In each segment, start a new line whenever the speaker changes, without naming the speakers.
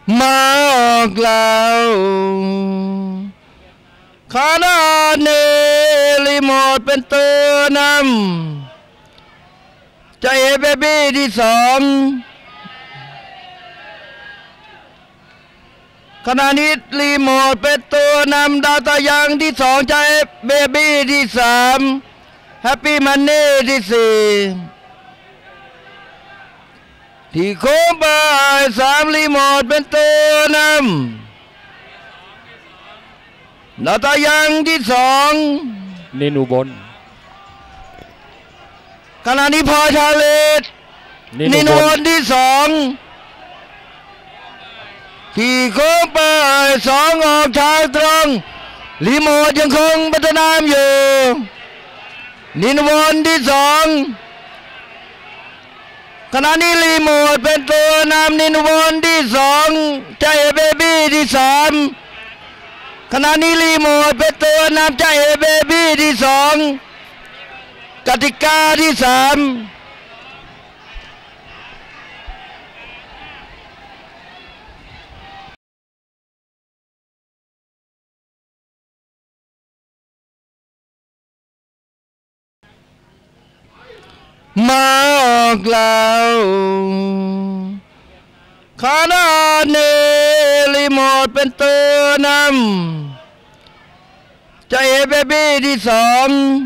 มาออกแล้วขณะนี้รีโมทเป็นตัวนำใจเบบี้ที่สองขณะนี้รีโมทเป็นตัวนำดาวตายังที่สองใจเบบี้ที่สามแฮปปี้มันนี่ที่สี่ที่โค้งไปสามรีโมทเป็นตัวนำดาวตายังที่สอง
นินอุบล
ขณะนี้พอชาเลตนินอุบลที่สองที่โค้งไปสองออกทางตรงรีโมทยังคงพัฒนาอยู่นินอุบลที่สองขณะนี้รีโมทเป็นตัวนำนินอุบลที่สองใจเบบี้ที่สามขณะนี้รีโมทเป็นตัวนำใจเบบี้ที่สองกติกาที่สามมาออกแล้วขณะนี้รีโมทเป็นตัวนำใจเบบี้ที่สอง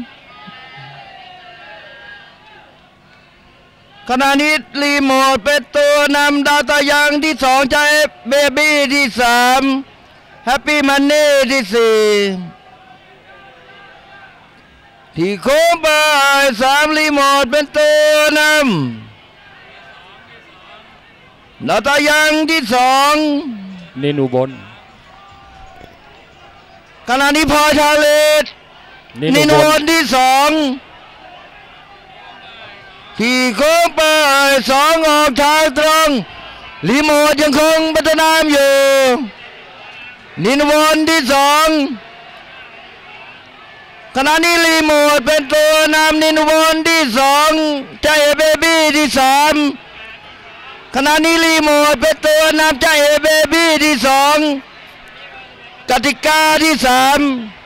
ขณะนี้รีโมทเป็นตัวนำดาวตายังที่สองใจเบบี้ที่สามแฮปปี้มันนี่ที่สี่ที่โค้งไปสามรีโมทเป็นตัวนำดาวตายังที่สอง
นินอุบล
ขณะนี้พอชาเลตนินอุบลที่สองที่โค้งไปสองออกทางตรงรีโมทยังคงพัฒนาอยู่นินอุบลที่สองขณะนี้รีโมทเป็นตัวนำนินอุบลที่สองใจเบบี้ที่สามขณะนี้รีโมทเป็นตัวนำใจเบบี้ที่สองกติกาที่สาม